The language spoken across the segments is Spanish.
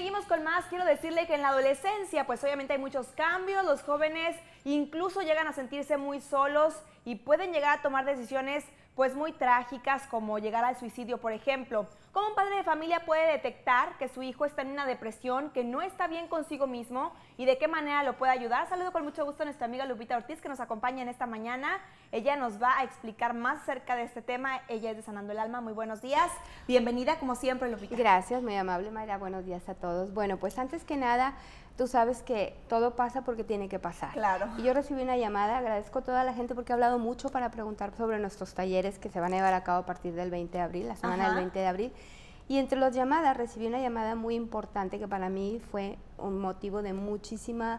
seguimos con más. Quiero decirle que en la adolescencia, pues obviamente hay muchos cambios. Los jóvenes incluso llegan a sentirse muy solos y pueden llegar a tomar decisiones pues muy trágicas, como llegar al suicidio, por ejemplo. ¿Cómo un padre de familia puede detectar que su hijo está en una depresión, que no está bien consigo mismo, y de qué manera lo puede ayudar? Saludo con mucho gusto a nuestra amiga Lupita Ortiz, que nos acompaña en esta mañana. Ella nos va a explicar más acerca de este tema. Ella es de Sanando el Alma. Muy buenos días. Bienvenida, como siempre, Lupita. Gracias, muy amable, Mayra. Buenos días a todos. Bueno, pues antes que nada, tú sabes que todo pasa porque tiene que pasar. Claro. Y yo recibí una llamada, agradezco a toda la gente porque ha hablado mucho para preguntar sobre nuestros talleres que se van a llevar a cabo a partir del 20 de abril, la semana del 20 de abril. Y entre las llamadas recibí una llamada muy importante que para mí fue un motivo de muchísima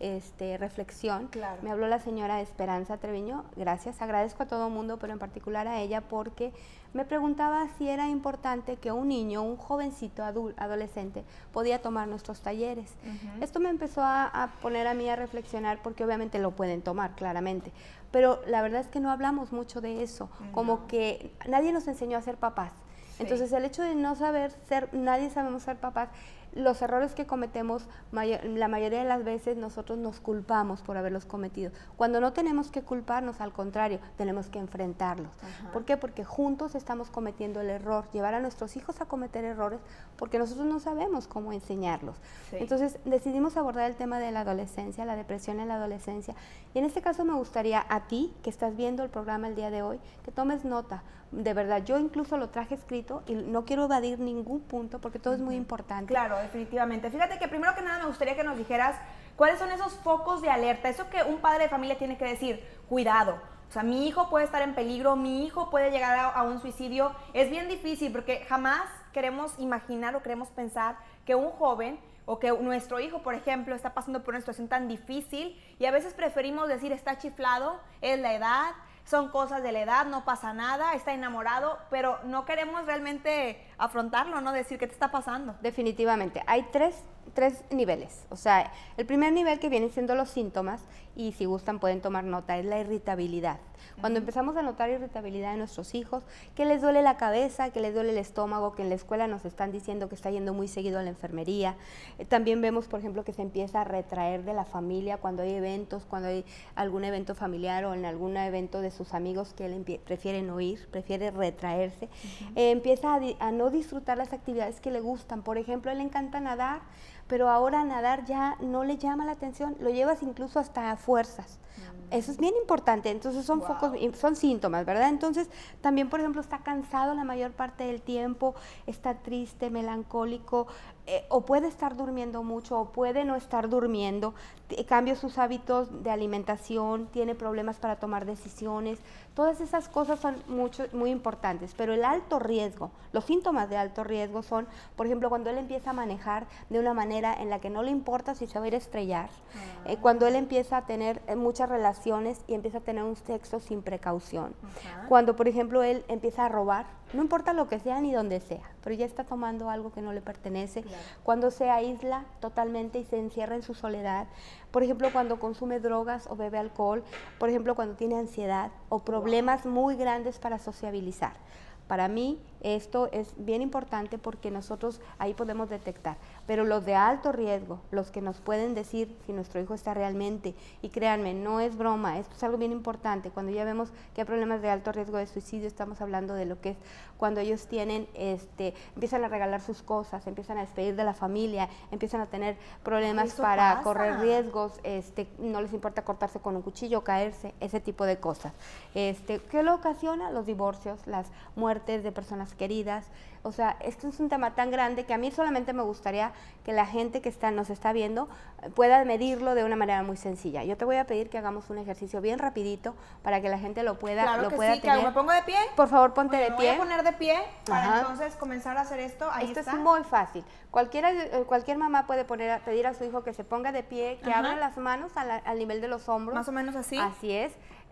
reflexión. Claro. Me habló la señora Esperanza Treviño, gracias, agradezco a todo el mundo, pero en particular a ella porque me preguntaba si era importante que un niño, un jovencito adolescente, podía tomar nuestros talleres. Esto me empezó a poner a mí a reflexionar porque obviamente lo pueden tomar, claramente, pero la verdad es que no hablamos mucho de eso, como que nadie nos enseñó a ser papás. Sí. Entonces el hecho de no saber ser, nadie sabemos ser papás, los errores que cometemos, la mayoría de las veces nosotros nos culpamos por haberlos cometido, cuando no tenemos que culparnos, al contrario, tenemos que enfrentarlos. ¿Por qué? Porque juntos estamos cometiendo el error, llevar a nuestros hijos a cometer errores, porque nosotros no sabemos cómo enseñarlos. Sí. Entonces decidimos abordar el tema de la adolescencia, la depresión en la adolescencia, y en este caso me gustaría a ti, que estás viendo el programa el día de hoy, que tomes nota. De verdad, yo incluso lo traje escrito y no quiero evadir ningún punto porque todo es muy importante. Claro, definitivamente. Fíjate que primero que nada me gustaría que nos dijeras cuáles son esos focos de alerta, eso que un padre de familia tiene que decir, cuidado. O sea, mi hijo puede estar en peligro, mi hijo puede llegar a un suicidio. Es bien difícil porque jamás queremos imaginar o queremos pensar que un joven o que nuestro hijo, por ejemplo, está pasando por una situación tan difícil y a veces preferimos decir está chiflado, es la edad, son cosas de la edad, no pasa nada, está enamorado, pero no queremos realmente afrontarlo, ¿no? Decir qué te está pasando. Definitivamente, hay tres niveles, o sea, el primer nivel que vienen siendo los síntomas, y si gustan pueden tomar nota, es la irritabilidad. Cuando empezamos a notar irritabilidad en nuestros hijos, que les duele la cabeza, que les duele el estómago, que en la escuela nos están diciendo que está yendo muy seguido a la enfermería. También vemos, por ejemplo, que se empieza a retraer de la familia cuando hay eventos, cuando hay algún evento familiar o en algún evento de sus amigos que él prefiere no ir, prefiere retraerse. Empieza a no disfrutar las actividades que le gustan. Por ejemplo, a él le encanta nadar, pero ahora nadar ya no le llama la atención, lo llevas incluso hasta a fuerzas. Eso es bien importante, entonces son focos, son síntomas, ¿verdad? Entonces también, por ejemplo, está cansado la mayor parte del tiempo, está triste, melancólico, o puede estar durmiendo mucho o puede no estar durmiendo, cambia sus hábitos de alimentación, tiene problemas para tomar decisiones, todas esas cosas son muy importantes, pero el alto riesgo, los síntomas de alto riesgo son, por ejemplo, cuando él empieza a manejar de una manera en la que no le importa si se va a ir a estrellar, cuando él empieza a tener muchas relaciones y empieza a tener un sexo sin precaución, cuando, por ejemplo, él empieza a robar, no importa lo que sea ni donde sea, pero ya está tomando algo que no le pertenece, cuando se aísla totalmente y se encierra en su soledad, por ejemplo, cuando consume drogas o bebe alcohol, por ejemplo, cuando tiene ansiedad o problemas muy grandes para sociabilizar. Para mí esto es bien importante porque nosotros ahí podemos detectar, pero los de alto riesgo, los que nos pueden decir si nuestro hijo está realmente, y créanme, no es broma, esto es algo bien importante, cuando ya vemos que hay problemas de alto riesgo de suicidio, estamos hablando de lo que es cuando ellos tienen, empiezan a regalar sus cosas, empiezan a despedir de la familia, empiezan a tener problemas para correr riesgos, no les importa cortarse con un cuchillo, caerse, ese tipo de cosas. ¿Qué lo ocasiona? Los divorcios, las muertes de personas queridas. O sea, esto es un tema tan grande que a mí solamente me gustaría que la gente que nos está viendo pueda medirlo de una manera muy sencilla. Yo te voy a pedir que hagamos un ejercicio bien rapidito para que la gente lo pueda, claro que sí, tener. ¿Me pongo de pie? Por favor, ponte de pie. Me voy a poner de pie para entonces comenzar a hacer esto. Ahí esto está. Es muy fácil. Cualquier mamá puede pedir a su hijo que se ponga de pie, que abra las manos al nivel de los hombros. Más o menos así. Así es.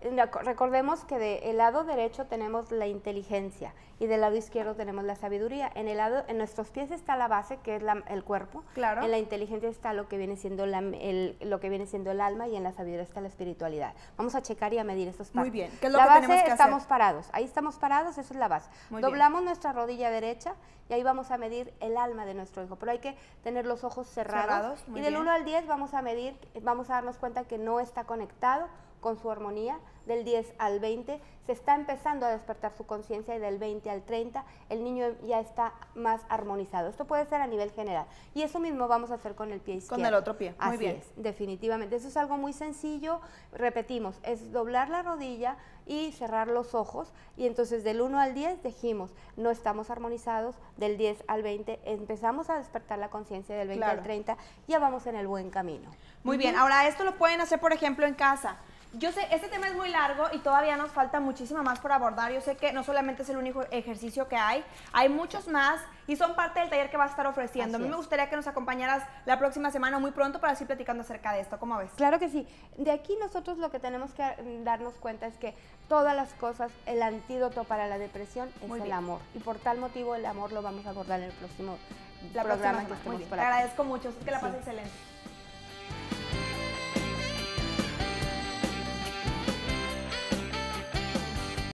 Recordemos que del lado derecho tenemos la inteligencia y del lado izquierdo tenemos la sabiduría. En nuestros pies está la base, que es el cuerpo. Claro. En la inteligencia está lo que viene siendo lo que viene siendo el alma, y en la sabiduría está la espiritualidad. Vamos a checar y a medir estos pasos. Muy bien. ¿Qué es lo la que base, tenemos que estamos hacer? parados. Ahí estamos parados, eso es la base. Muy Doblamos nuestra rodilla derecha y ahí vamos a medir el alma de nuestro hijo. Pero hay que tener los ojos cerrados. Muy Y del bien. 1 al 10 vamos a medir, vamos a darnos cuenta que no está conectado con su armonía. Del 10 al 20 se está empezando a despertar su conciencia, y del 20 al 30 el niño ya está más armonizado. Esto puede ser a nivel general. Y eso mismo vamos a hacer con el pie izquierdo. Con el otro pie. Muy Así bien. es, definitivamente. Eso es algo muy sencillo. Repetimos, es doblar la rodilla y cerrar los ojos. Y entonces del 1 al 10 dijimos, no estamos armonizados. Del 10 al 20 empezamos a despertar la conciencia. Del 20 Claro. al 30 ya vamos en el buen camino. Muy bien, ahora esto lo pueden hacer, por ejemplo, en casa. Yo sé, este tema es muy largo y todavía nos falta muchísimo más por abordar. Yo sé que no solamente es el único ejercicio que hay muchos más y son parte del taller que vas a estar ofreciendo. Así A mí me es. gustaría que nos acompañaras la próxima semana muy pronto para seguir platicando acerca de esto. ¿Cómo ves? Claro que sí. De aquí nosotros lo que tenemos que darnos cuenta es que todas las cosas, el antídoto para la depresión es Muy el bien. amor. Y por tal motivo el amor lo vamos a abordar en el próximo La próxima programa que semana. Muy estemos bien. por Te acá. agradezco mucho. Es que la Sí. pasé excelente.